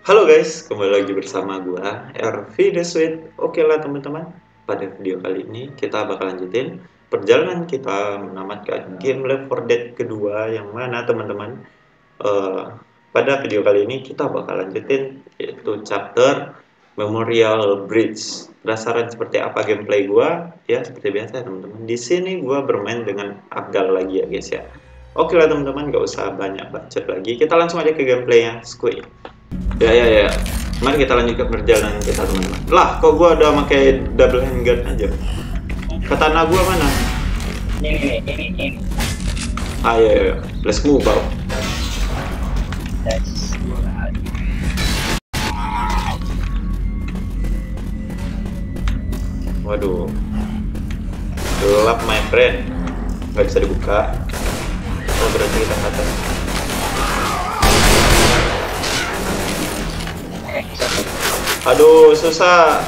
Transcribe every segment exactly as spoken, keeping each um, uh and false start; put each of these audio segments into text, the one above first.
Halo guys, kembali lagi bersama gua R V The Sweet. Oke lah teman-teman, pada video kali ini kita bakal lanjutin perjalanan kita menamatkan game Left four Dead kedua, yang mana teman-teman eh, pada video kali ini kita bakal lanjutin yaitu chapter Memorial Bridge. Penasaran seperti apa gameplay gua? Ya seperti biasa teman-teman. Di sini gua bermain dengan Abdal lagi ya guys ya. Oke lah teman-teman, gak usah banyak bacot lagi. Kita langsung aja ke gameplaynya. Squid. Ya ya ya. Mari kita lanjutkan perjalanan kita teman-teman. Lah, kok gua udah pakai double handgun aja? Katana gua mana? Ini, ini, ini. Ah ya ya. Let's move bro. That's Waduh. Gelap my friend. Gak bisa dibuka. Oh berarti kita ke atas. Aduh, susah.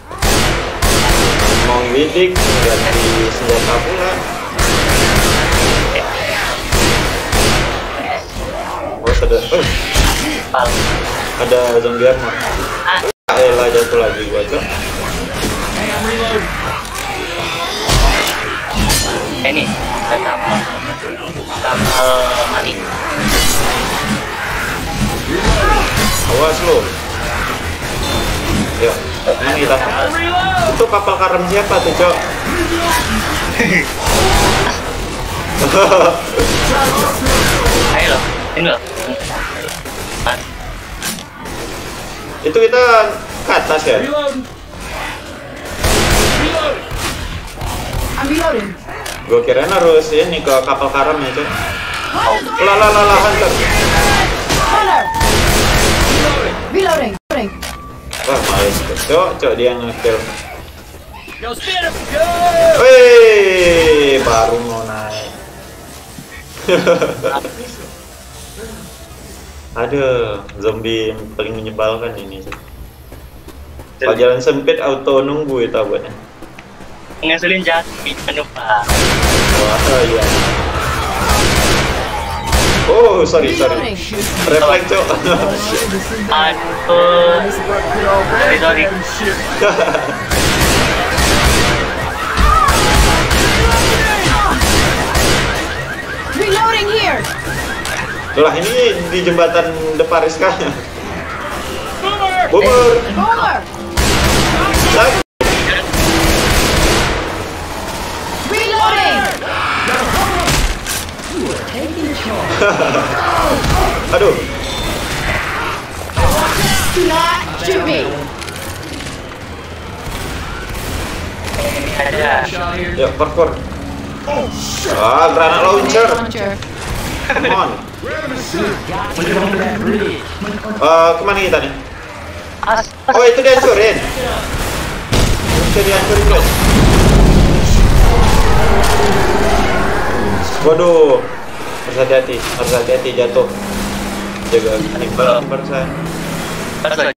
Mau bidik ganti senjata pula. Oh, ada. Oh, ada zombie armor. Ah, elah jatuh lagi gua, Cok. ini. Sama sama mati. Awas lu. Yuk, ini kita. Itu kapal karam siapa tuh, Cok? Ayo loh, ini loh. Itu kita ke atas ya? I'm reloading. Gue kirain harus ini ke kapal karam ya, Cok. Lah lah lah lah, hunter. Hunter. Reloading. Reloading. Wah, males tuh, Cok. Cok dia nge-kill. Yo, stand up, go! Wih, baru mau naik. Aduh, zombie yang paling menyebalkan ini. Kalau jalan sempit auto nunggu itu abangnya. Ngeselin jati, lupa. Wah, iya. Oh, sorry, sorry. Refleks, Cok. Aduh, sorry, sorry. Reloading here. Lah ini di jembatan De Paris kah? Boomer. Bowler. Lagi. Reloading. Aduh. Do not shoot me. Ada. Yuk, parkour. Ah, granat launcher. Launcher. Come on. Eh, kemana kita nih? As, Oh, itu dihancurin. Itu dihancurin, guys. Waduh. Harus hati-hati, harus hati-hati jatuh. Jaga nimbal lembar saya. as,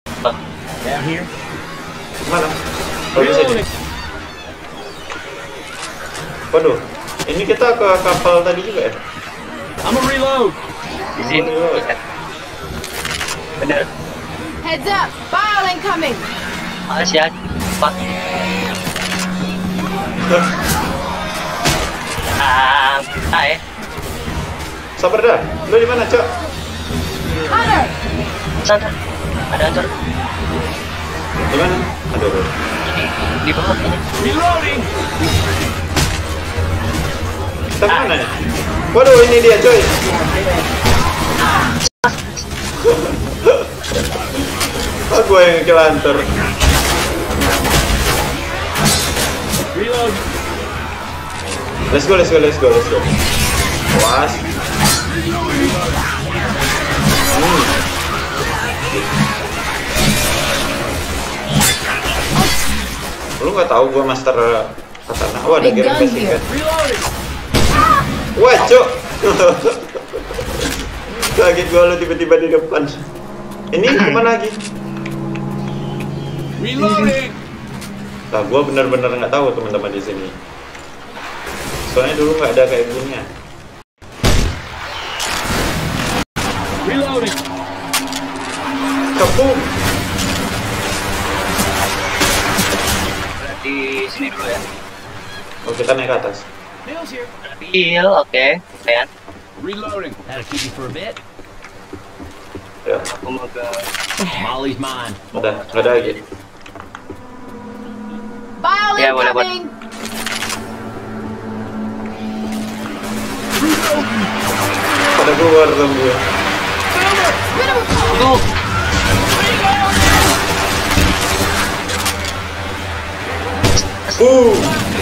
Mana? Oh, di sini. Waduh. Ini kita ke kapal tadi juga ya? I'm a reload. di sini. Bener. Heads up. Bile incoming. Asia, pak. Ah, ah, eh. Sabar dah. Lu di mana, Cok? Hunter. Sana. Ada antar. Di mana? Aduh. aduh. Ini di bawah ini. Reloading. Kita mana nih? Waduh, ini dia, coy. Oh, gue yang kill hunter. Reload. Let's go, let's go, let's go, let's go. Was. Hmm. Lu nggak tahu gue master katana? Oh, ada Big gear gun basic kan? Reloading. Wah, Cok. Kaget gue lu tiba-tiba di depan. Ini kemana lagi? Reloading. Nah, gue bener-bener nggak tahu teman-teman di sini. Soalnya dulu nggak ada kayak gini. Reloading. boom. Di sini dulu ya. Oh, kita naik ke atas. Bill's here. Heal, oke. Kalian, Reloading. That'll keep you for a bit. Ya, aku mau ke Molly's mine. udah, nggak ada lagi. Bile Yeah, what about- incoming! Pada keluar zombie. Tuh, Uh.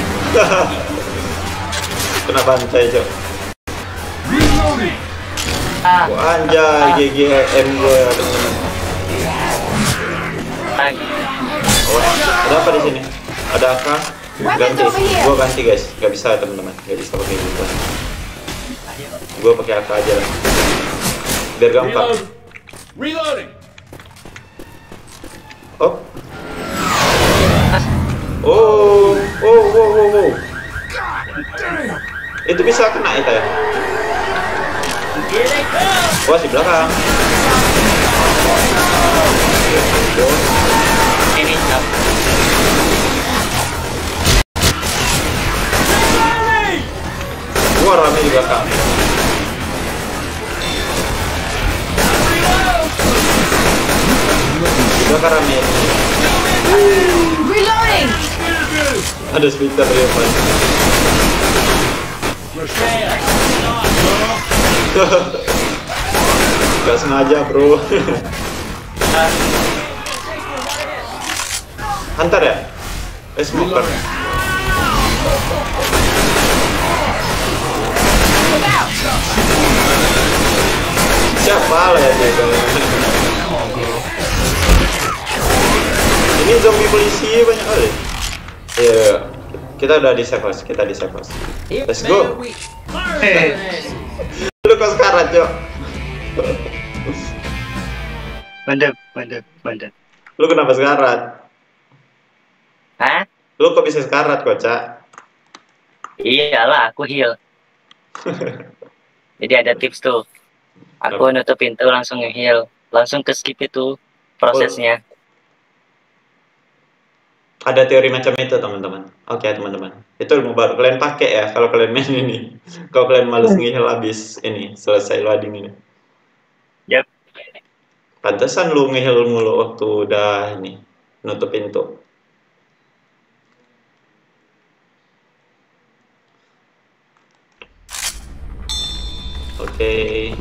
Kena bantai, Cok. Reloading. ah, Wah, anjay, G G M gue, teman-teman. lagi. Oh, ada apa di sini? Ada apa? Ganti. Gua ganti, guys. Gak bisa, teman-teman. Gak bisa pakai gitu. Gua pakai A K aja lah. Biar gampang. Reload. Reloading. Oh. Oh, oh, oh, oh, oh. Itu bisa kena itu ya? Wah, di belakang. Ini cap. Wah, rame di belakang. Di belakang rame. Reloading! Ada speaker di depan. Rochelle. Gak sengaja, bro. Hunter ya? Eh, smoker. Look out! Siapa lah ya dia? Ini zombie polisi banyak kali. Iya, kita udah di save house, kita di save house. Let's go. Eh, Lu kok sekarat, Cok? bandep, bandep, bandep. Lu kenapa sekarat? Hah? Lu kok bisa sekarat, Kocak? Iyalah, aku heal. Jadi ada tips tuh. Aku nutup pintu langsung nge-heal. Langsung ke skip itu prosesnya. Ada teori macam itu, teman-teman. Oke, teman-teman. Itu ilmu baru. Kalian pakai ya kalau kalian main ini. Kalau kalian males ngehil habis ini, selesai loading ini. Yap. Pantesan lu ngehil mulu waktu udah ini nutup pintu. Oke.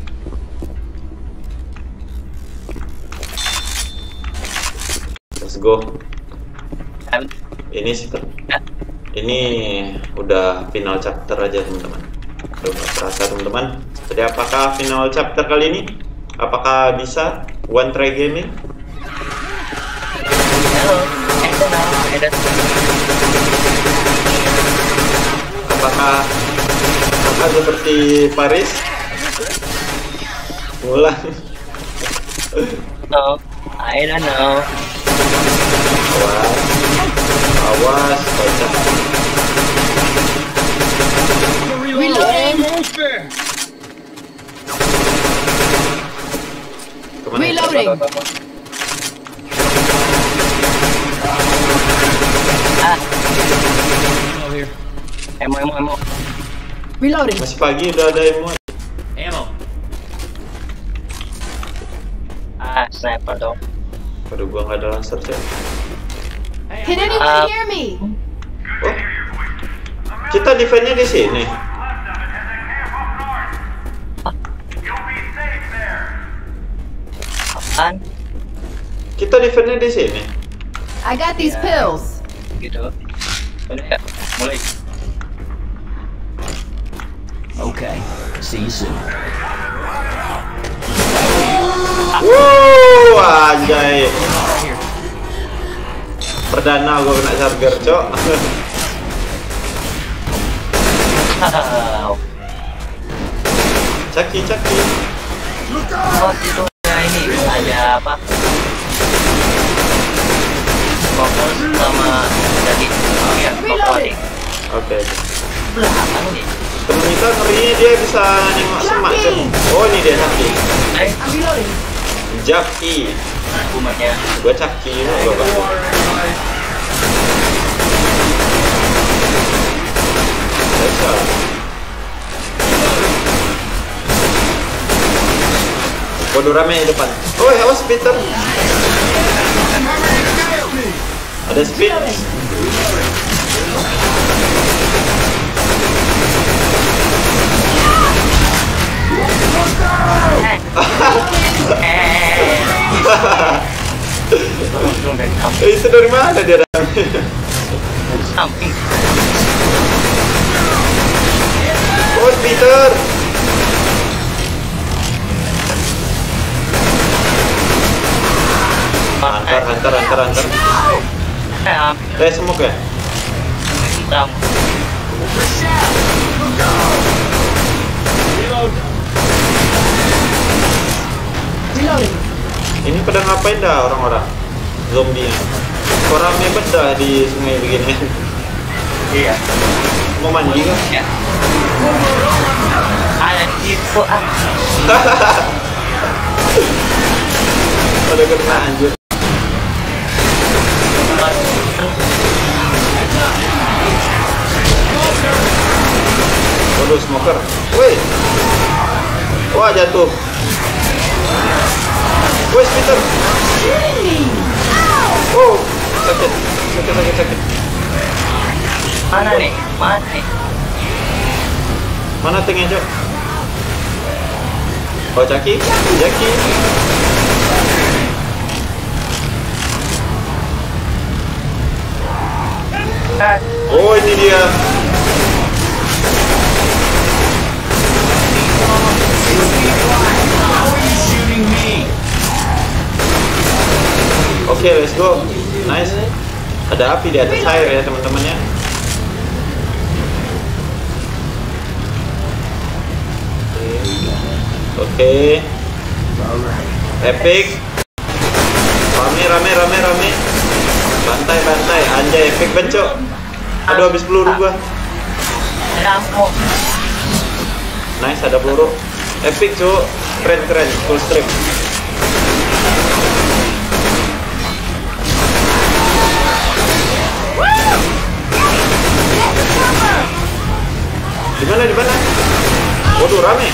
Let's go. Am- Ini sih ini udah final chapter aja, teman-teman. Udah nggak terasa, teman-teman. Jadi apakah final chapter kali ini? Apakah bisa one try gaming? Halo. Eh, kenal. Ada. Apakah apakah seperti Paris? Mulai. No, I don't know. Awas, awas, baca. Reloading! Kemana itu? Reloading! Ah, Ammo here. emo, emo, emo. Reloading! Masih pagi udah ada emo. Ammo. Ah, sniper dong. Aduh, gua nggak ada laser, Cek. Can anyone Uh, hear me? Oh, kita defense-nya di sini. Apaan? Kita defense-nya di sini. I got these pills. Gitu. Udah ya, mulai. Okay. See you soon. Wuh, anjay. Perdana gua kena charger, Cok. Wow. Caki, caki. Oh, itu ya ini ada apa? Fokus sama jadi oh ya, recording. Oke. Belakang nih. Temen kita ngerinya dia bisa nengok semak, Cok. Oh, ini dia Caki. Eh, I'm reloading. Jaki. Umatnya. Gua Caki lu gua bantu. Bisa. Waduh rame di depan. Oh, awas Peter. Ada speed. Eh, itu dari mana dia rame? Samping. Oh, Peter. Antar, antar, antar, antar. Eh, hampir. Eh, semuk ya? Hitam. Reloading. Ini pada ngapain dah orang-orang? Zombie-nya. Kok rame banget dah di sungai begini? Iya. Mau mandi kan? Ya. Ada info ah. Pada kena anjir. Waduh, smoker. Woi. Wah, jatuh. Woi, Peter. Oh, sakit. Sakit, sakit, sakit. Mana nih? Mana nih? Mana tanknya, Cok? Oh, Jaki. Jaki. Oh, ini dia. Oke, okay, let's go. Nice. Ada api di atas air ya, teman-temannya. Oke. Okay. Epic. Rame, rame, rame, rame. Bantai, bantai. Anjay, epic bencok. Aduh, habis peluru gua. Rampo. Nice, ada peluru. Epic, cu. Keren, keren. Full strip. Di mana, di mana? Waduh, rame.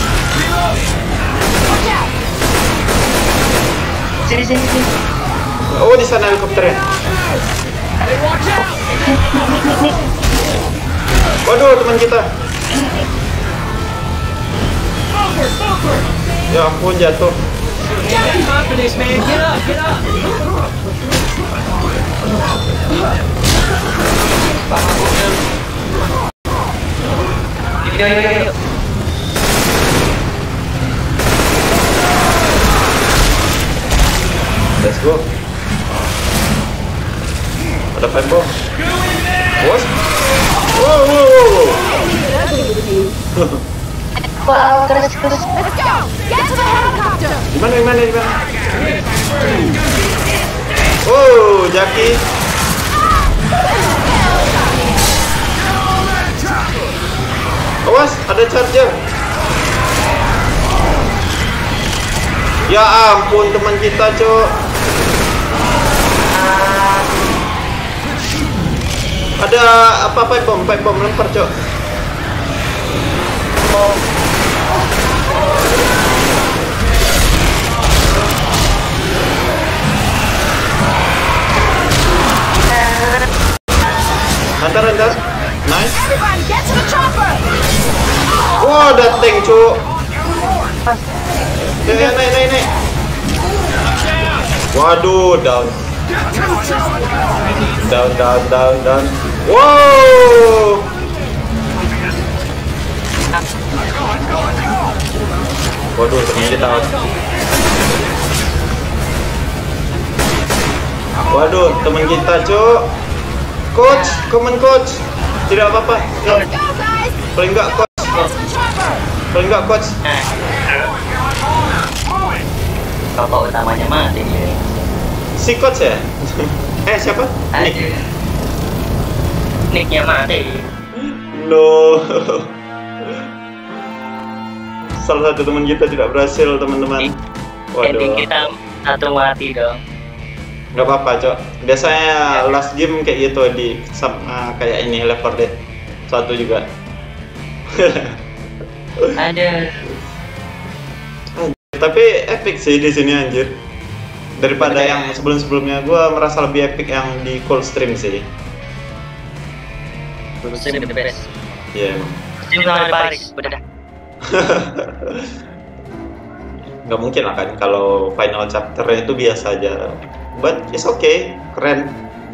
Sini, sini, sini. Oh, di sana helikopternya. Waduh, teman kita. Ya ampun, jatuh. Yuk, yuk, yuk, yuk. Let's go. Ada pipe bomb. Bos. Wow, wow, wow. Wah, keras, keras. Let's go. Get to the helicopter. Di mana, di mana, di mana? Oh, Jaki. Awas, ada charger. Ya ampun, teman kita, Cok. Ada apa pipe bomb, pipe bomb lempar, Cok. Antar, antar. Nice. Everybody, get to the chopper. Wah, ada tank, Cok. Ya, ya, naik, naik, naik. Waduh, down. Down, down, down, down. Wow. Waduh, temen kita out. Waduh, temen kita, Cok. Coach, come on, coach. Tidak apa-apa. Go, guys. Paling enggak, coach. Get to the chopper. Paling enggak, coach. Bapak utamanya mati nih. Si coach ya? Eh, siapa? Nick. Nicknya mati. No. Salah satu teman kita tidak berhasil, teman-teman. ending Waduh. kita satu mati dong. Nggak apa-apa, Cok. Biasanya last game kayak gitu di sama kayak ini Left four Dead satu juga. Ada. Tapi epic sih di sini anjir. Daripada Bener. yang sebelum-sebelumnya, gua merasa lebih epic yang di Coldstream sih. Musim the best. Iya emang. Musim lawan Paris, udah. Nggak mungkin lah kan kalau final chapternya itu biasa aja. But it's okay, keren.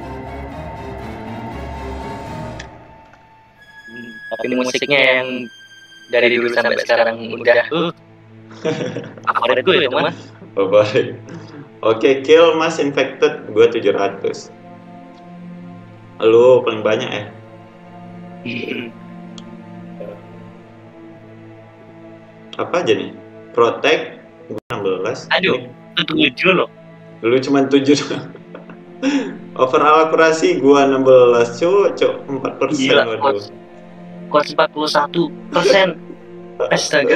Tapi musiknya yang dari dulu sampai sekarang udah uh. favorit gue itu mah. Favorit. Oke, kill mass infected gue tujuh ratus. Lu paling banyak ya? Apa aja nih? Protect gue enam belas. Aduh, itu tujuh loh. Lu cuma tujuh. Overall akurasi gua enam belas, cuk, cuk, empat persen. Gila, Waduh. coach. Coach empat puluh satu persen. Astaga.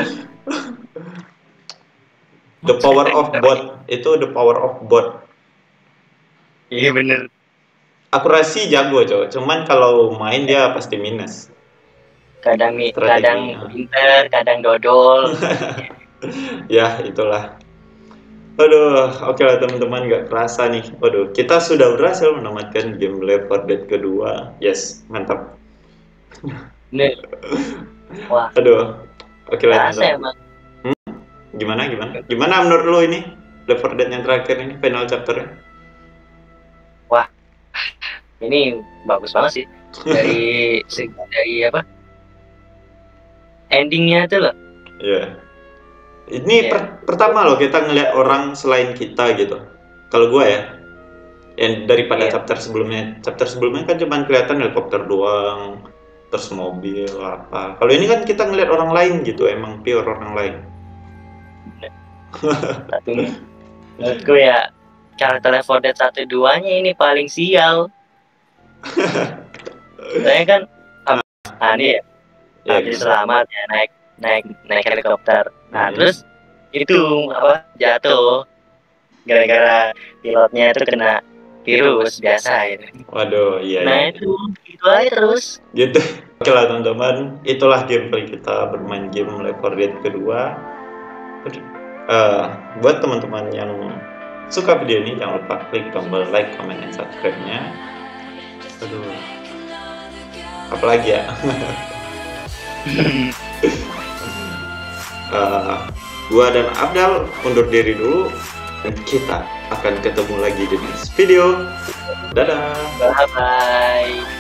The power of bot, itu the power of bot. Iya bener. Akurasi jago, cuk. Cuman kalau main dia pasti minus. Kadang mi- Strategi, kadang ya. pinter, kadang dodol. Ya, itulah. Aduh, oke lah teman-teman, nggak kerasa nih. Waduh, kita sudah berhasil menamatkan game Left four Dead kedua. Yes, mantap. Bener. Wah, Aduh, oke lah. kerasa teman-teman. emang. Gimana, gimana? Gimana menurut lo ini? Left four Dead yang terakhir ini, final chapternya? Wah, ini bagus banget sih. Dari segi dari apa? Endingnya tuh loh. Iya. Ini Iya. per- pertama loh kita ngeliat orang selain kita gitu. Kalau gua ya, yang daripada Iya. chapter sebelumnya, chapter sebelumnya kan cuma kelihatan helikopter doang, terus mobil apa. Kalau ini kan kita ngeliat orang lain gitu, emang pure orang lain. Tapi menurutku ya karakter Left four Dead satu duanya ini paling sial. Soalnya kan ab- ini ya, Ya, habis gitu. selamat ya naik naik naik helikopter. Nah Hmm. terus itu apa jatuh gara-gara pilotnya itu kena virus biasa gitu. Waduh, iya. Nah iya. itu itu aja terus. Gitu. Oke lah teman-teman, itulah gameplay kita bermain game Left four Dead kedua. Eh, buat teman-teman yang suka video ini, jangan lupa klik tombol like, comment, dan subscribe-nya. Aduh, apalagi ya? Eh, gua dan Abdal undur diri dulu, dan kita akan ketemu lagi di next video. Dadah. Bye bye.